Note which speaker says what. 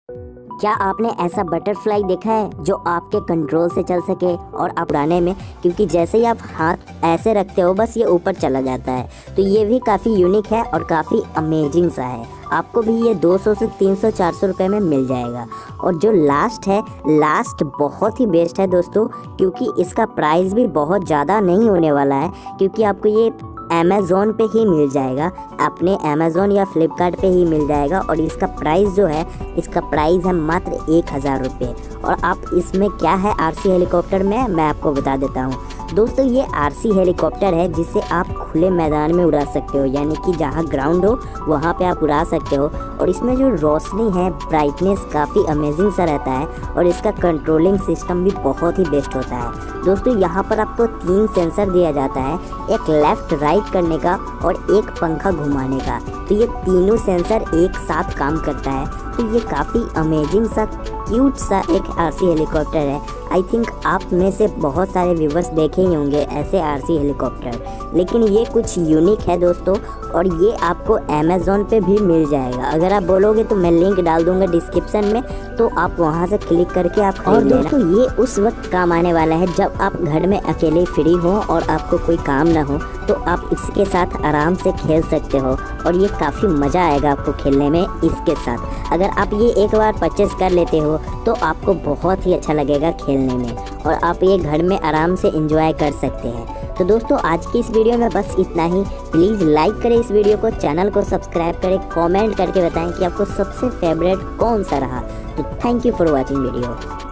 Speaker 1: क्या आपने ऐसा बटरफ्लाई देखा है जो आपके कंट्रोल से चल सके और आप उड़ाने में, क्योंकि जैसे ही आप हाथ ऐसे रखते हो बस ये ऊपर चला जाता है। तो ये भी काफ़ी यूनिक है और काफ़ी अमेजिंग सा है। आपको भी ये 200 से 300 400 रुपये में मिल जाएगा। और जो लास्ट है, लास्ट बहुत ही बेस्ट है दोस्तों, क्योंकि इसका प्राइस भी बहुत ज़्यादा नहीं होने वाला है, क्योंकि आपको ये अमेज़ोन पे ही मिल जाएगा, अपने अमेज़ोन या फ्लिपकार्ट पे ही मिल जाएगा। और इसका प्राइस जो है, इसका प्राइस है मात्र 1000 रुपये। और आप इसमें क्या है आरसी हेलीकॉप्टर में, मैं आपको बता देता हूँ दोस्तों। ये आरसी हेलीकॉप्टर है जिसे आप खुले मैदान में उड़ा सकते हो, यानी कि जहाँ ग्राउंड हो वहाँ पे आप उड़ा सकते हो। और इसमें जो रोशनी है, ब्राइटनेस काफ़ी अमेजिंग सा रहता है और इसका कंट्रोलिंग सिस्टम भी बहुत ही बेस्ट होता है दोस्तों। यहाँ पर आपको 3 सेंसर दिया जाता है, एक लेफ़्ट राइट करने का और एक पंखा घुमाने का। तो ये तीनों सेंसर एक साथ काम करता है। तो ये काफ़ी अमेजिंग सा क्यूट सा एक आरसी हेलीकॉप्टर है। आई थिंक आप में से बहुत सारे व्यूवर्स देखे ही होंगे ऐसे आरसी हेलीकॉप्टर, लेकिन ये कुछ यूनिक है दोस्तों। और ये आपको अमेज़ॉन पे भी मिल जाएगा। अगर आप बोलोगे तो मैं लिंक डाल दूंगा डिस्क्रिप्शन में, तो आप वहाँ से क्लिक करके आप खरीद लेना। और दोस्तों ये उस वक्त काम आने वाला है जब आप घर में अकेले फ्री हो और आपको कोई काम ना हो, तो आप इसके साथ आराम से खेल सकते हो। और ये काफ़ी मज़ा आएगा आपको खेलने में इसके साथ। अगर आप ये एक बार परचेस कर लेते हो तो आपको बहुत ही अच्छा लगेगा खेलने में, और आप ये घर में आराम से एंजॉय कर सकते हैं। तो दोस्तों आज की इस वीडियो में बस इतना ही। प्लीज़ लाइक करें इस वीडियो को, चैनल को सब्सक्राइब करें, कमेंट करके बताएं कि आपको सबसे फेवरेट कौन सा रहा। तो thank you for watching video.